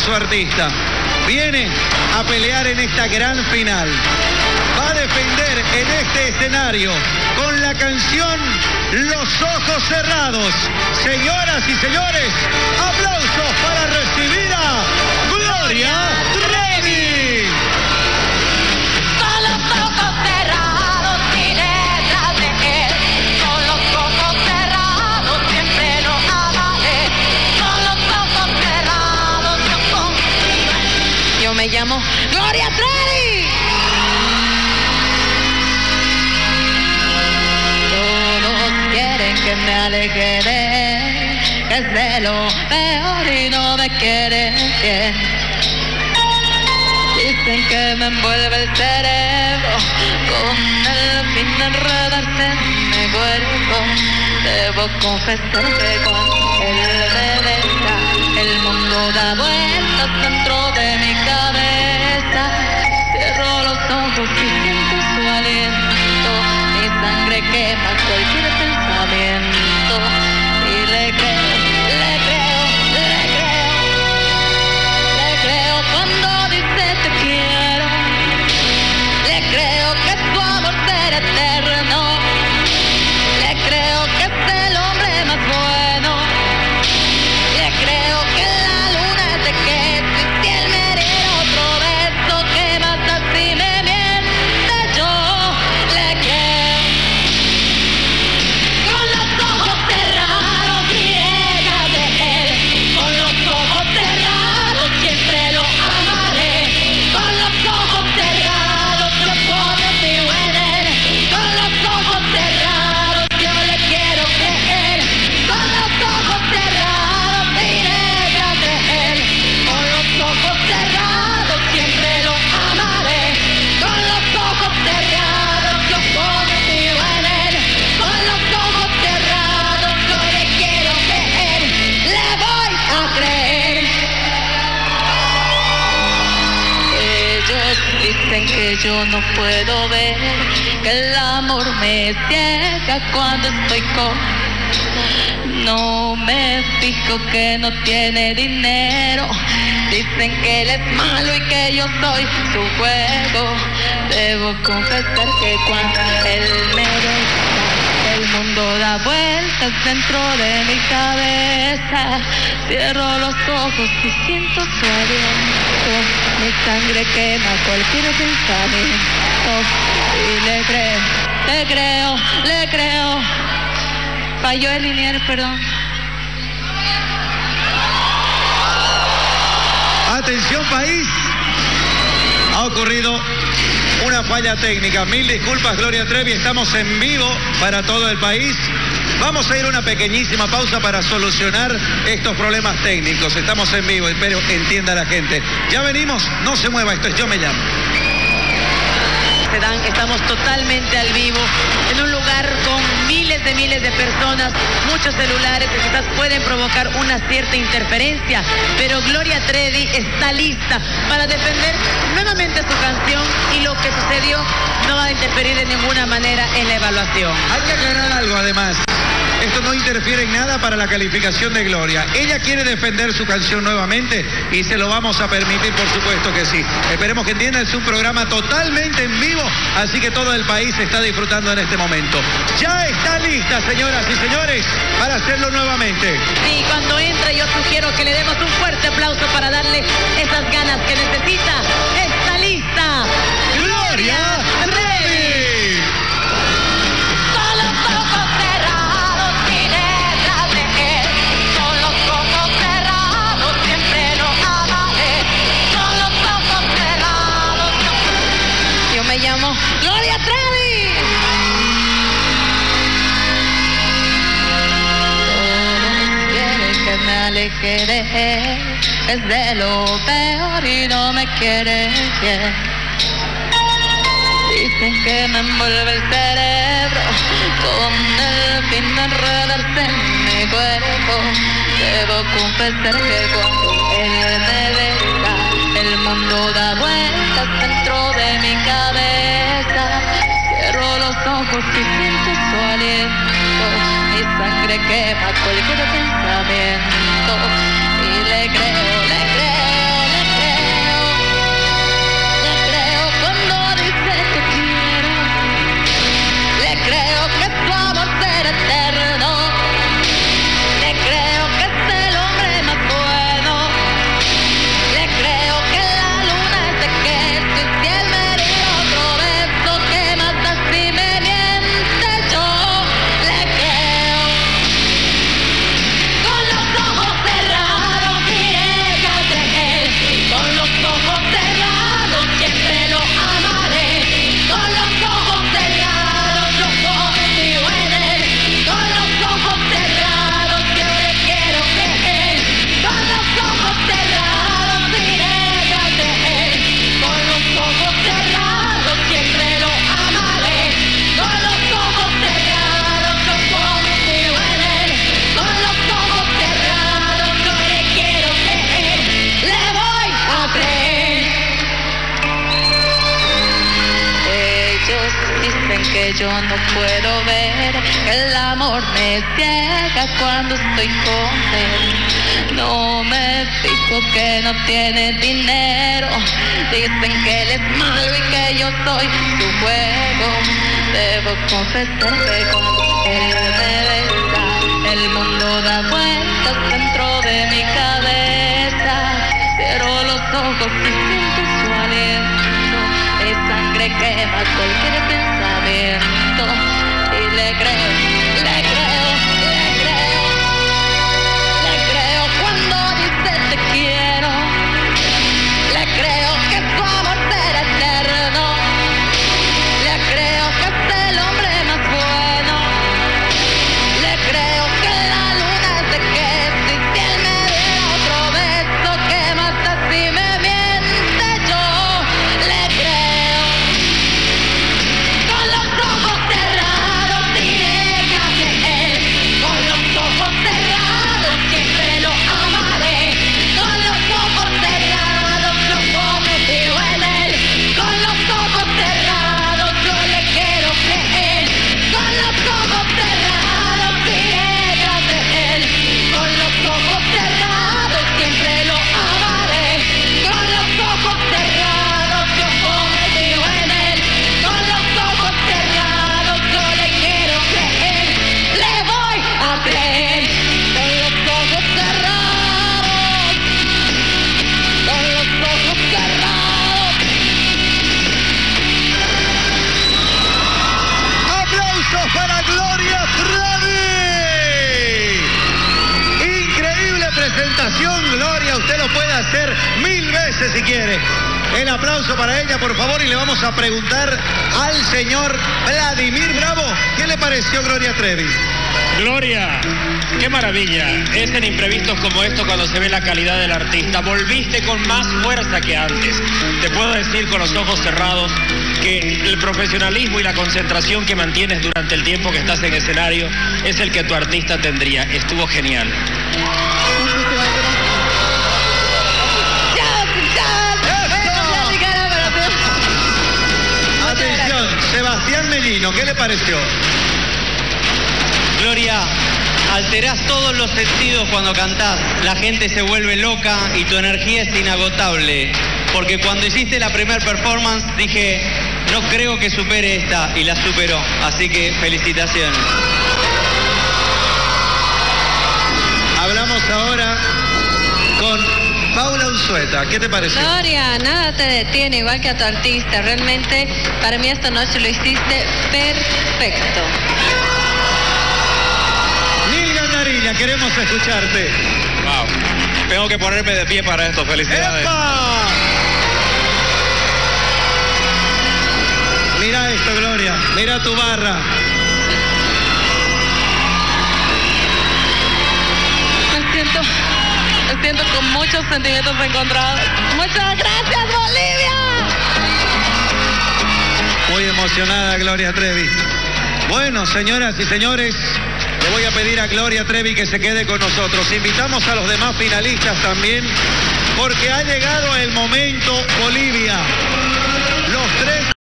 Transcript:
su artista. Viene a pelear en esta gran final. Va a defender en este escenario con la canción Los Ojos Cerrados. Señoras y señores, aplausos para recibir a Gloria Trevi. Con los ojos cerrados y detrás de él, con los ojos cerrados siempre lo amaré. Con los ojos cerrados yo confío. Yo me llamo Gloria Trevi. Todos quieren que me aleje de él, que es de lo peor y no me quieren bien. Dicen que me envuelve el cerebro con el fin de enredarse en mi cuerpo. Debo confesar que cuando él me besa, el mundo da vueltas dentro de mi cabeza. Cierro los ojos y siento su aliento. Mi sangre quema cualquier pensamiento. Y le creo, le creo, le creo. Le creo cuando dice te quiero. Le creo que su amor será eterno. Le creo que es el hombre más bueno. Le creo que la luna es de queso y si él me diera otro beso, ¿qué pasa si me miente? Yo le creo. Con los ojos cerrados y detrás de él, con los ojos cerrados siempre lo amaré. Con los ojos cerrados yo confío en él. Con los ojos cerrados yo le quiero creer. Con los ojos cerrados y detrás de él, con los ojos cerrados siempre lo amaré. Con los ojos cerrados yo confío en él. Con los ojos cerrados yo le quiero creer. Le voy a creer. Ellos dicen que yo no puedo ver, que el amor me ciega cuando estoy con. No me fijo que no tiene dinero. Dicen que él es malo y que yo soy su juego. Debo confesar que cuando él me besa, el mundo da vueltas dentro de mi cabeza. Cierro los ojos y siento su aliento. Mi sangre quema cualquier pensamiento. Y le creo, le creo, le creo. Falló el lineal, perdón. Atención país, ha ocurrido una falla técnica. Mil disculpas, Gloria Trevi, estamos en vivo para todo el país. Vamos a ir a una pequeñísima pausa para solucionar estos problemas técnicos. Estamos en vivo, espero entienda la gente. Ya venimos, no se mueva, esto es Yo Me Llamo. Estamos totalmente al vivo, en un lugar con miles de personas, muchos celulares que quizás pueden provocar una cierta interferencia, pero Gloria Trevi está lista para defender nuevamente su canción y lo que sucedió no va a interferir de ninguna manera en la evaluación. Hay que aclarar algo además. Esto no interfiere en nada para la calificación de Gloria. Ella quiere defender su canción nuevamente y se lo vamos a permitir, por supuesto que sí. Esperemos que entiendan, es un programa totalmente en vivo, así que todo el país está disfrutando en este momento. Ya está lista, señoras y señores, para hacerlo nuevamente. Sí, cuando entre yo sugiero que le demos un fuerte aplauso para darle esas ganas que necesita. ¡Está lista! ¡Gloria Trevi! Me llamo Gloria Trevi. Todos quieren que me aleje de él, es de lo peor y no me quieren bien. Dicen que me envuelve el cerebro con el fin de enredarse en mi cuerpo. Debo confesar que cuando él me besa, el mundo da vueltas dentro de mi cabeza. Cierro los ojos y siento su aliento. Mi sangre quema cualquier pensamiento. Y le creo, le creo, que yo no puedo ver. El amor me ciega cuando estoy con él. No me fijo que no tiene dinero. Dicen que él es malo y que yo soy su juego. Debo confesar que cuando él me besa, el mundo da vueltas dentro de mi cabeza. Cierro los ojos y siento su aliento. Es sangre quema cualquier pensamiento. Y le creo, le creo, le creo. Le creo cuando dice te quiero. Le creo que su amor será eterno. Le creo que es el hombre más bueno. Le creo que la luna es de queso. Y si él me diera otro beso, que mata si me miente yo. Le creo. Con los ojos cerrados diré que él. Con los ojos cerrados siempre lo amaré. Con los ojos cerrados yo confío en él. Con los ojos cerrados yo le quiero creer. Con los ojos cerrados diré de él. Con los ojos cerrados siempre lo amaré. Con los ojos cerrados yo confío en él. Con los ojos cerrados yo le quiero creer. Le voy a creer. Con los ojos cerrados. Con los ojos cerrados. ¡Aplausos para Gloria Trevi! Increíble presentación, Gloria. Usted lo puede hacer 1000 veces si quiere. El aplauso para ella, por favor, y le vamos a preguntar al señor Vladimir Bravo, ¿qué le pareció Gloria Trevi? Gloria, qué maravilla. Es en imprevistos como esto cuando se ve la calidad del artista. Volviste con más fuerza que antes. Te puedo decir con los ojos cerrados que el profesionalismo y la concentración que mantienes durante el tiempo que estás en escenario es el que tu artista tendría. Estuvo genial. Atención, Sebastián Mellino, ¿qué le pareció? Gloria, alterás todos los sentidos cuando cantás. La gente se vuelve loca y tu energía es inagotable. Porque cuando hiciste la primer performance dije, no creo que supere esta, y la superó. Así que felicitaciones. Hablamos ahora con Paula Unzueta, ¿qué te pareció? Gloria, nada te detiene, igual que a tu artista. Realmente, para mí esta noche lo hiciste perfecto. Nilga Nariña, queremos escucharte. Wow. Tengo que ponerme de pie para esto. Felicidades. ¡Epa! Mira esto, Gloria. Mira tu barra. Me siento con muchos sentimientos encontrados. Muchas gracias, Bolivia. Muy emocionada Gloria Trevi. Bueno, señoras y señores, le voy a pedir a Gloria Trevi que se quede con nosotros. Invitamos a los demás finalistas también, porque ha llegado el momento, Bolivia. Los tres